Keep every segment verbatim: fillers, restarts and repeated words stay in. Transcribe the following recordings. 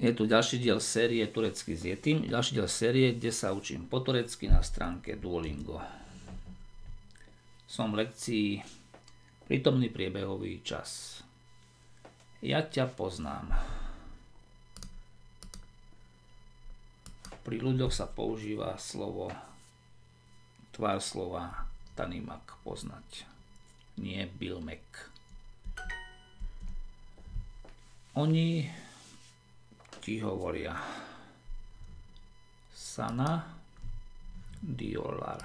Je tu ďalší diel série Turecky s Yetim, ďalší diel série, kde sa učím po turecky na stránke Duolingo. Som v lekcii prítomný priebehový čas. Ja ťa poznám. Pri ľuďoch sa používa slovo, tvár slova tanimak, poznať, nie bilmek. Oni ti hovoria sana diyorlar.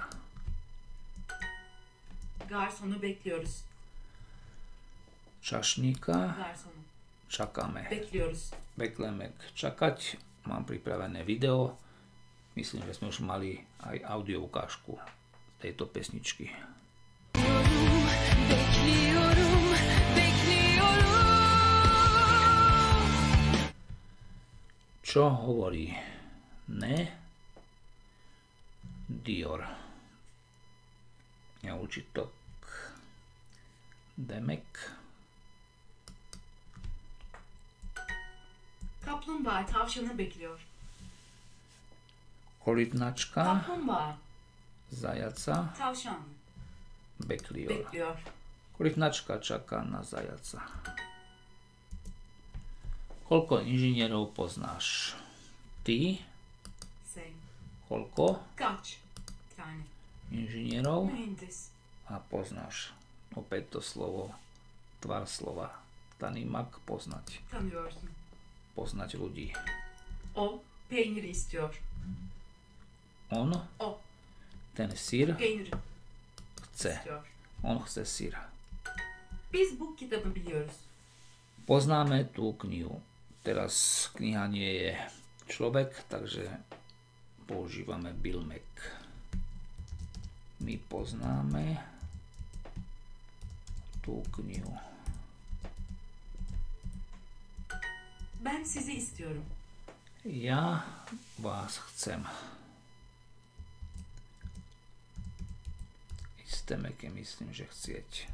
Garsonu bekliyoruz. Čašníka Garsonu čakáme. bekliyoruz. Bekleme čakať. Mám pripravené video. Myslím, že sme už mali aj audio ukážku tejto pesničky. Bekliyorum, bekliyorum. Čo hovorí ne diyor? Ja učitok demek. Kaplumbağa tavşanı bekliyor. Korytnačka Kaplumbağa zajaca tavşan bekliyor. bekliyor. Korytnačka čaká na zajaca. Koľko inžinierov poznáš? Ty? Sen Koľko kaç tane inžinierov? mühendis A poznáš. Opäť to slovo, tvar slova. Tanimak, poznať. tanıyorsun? Poznať ľudí. O peynir istiyor. On, O ten sír, peynir chce. istiyor. On chce sír. Biz bu kitabı biliyoruz. Poznáme tú knihu. Teraz kniha nie je človek, takže používame bilmek. My poznáme tú knihu. Ben sizi istiyorum. Ja vás chcem. Isté meké myslím, že chcieť.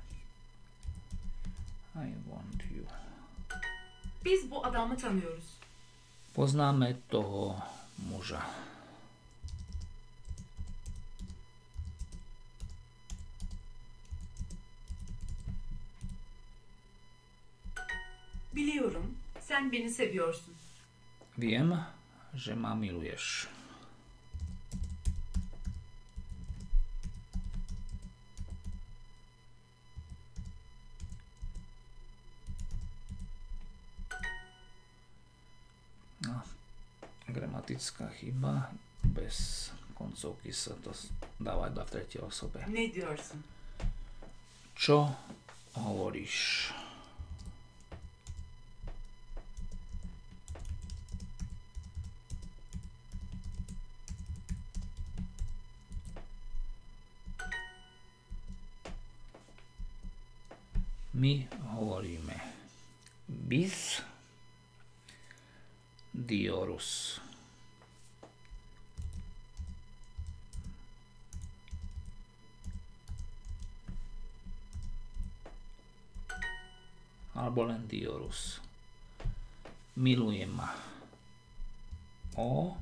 I want you. Biz bu adamı tanıyoruz. Poznáme toho muža. Biliyorum. Sen beni seviyorsun. Viem, že ma miluješ. No, gramatická chyba. Bez koncovky sa to dáva iba v tretej osobe. Ne diyorsun? Čo hovoríš? My hovoríme bis diyoruz. Alebo len diyoruz. Milujem ma. O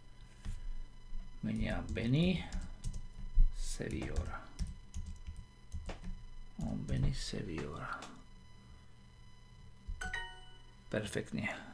mňa beni seviyor. On beni seviyor. Perfektne.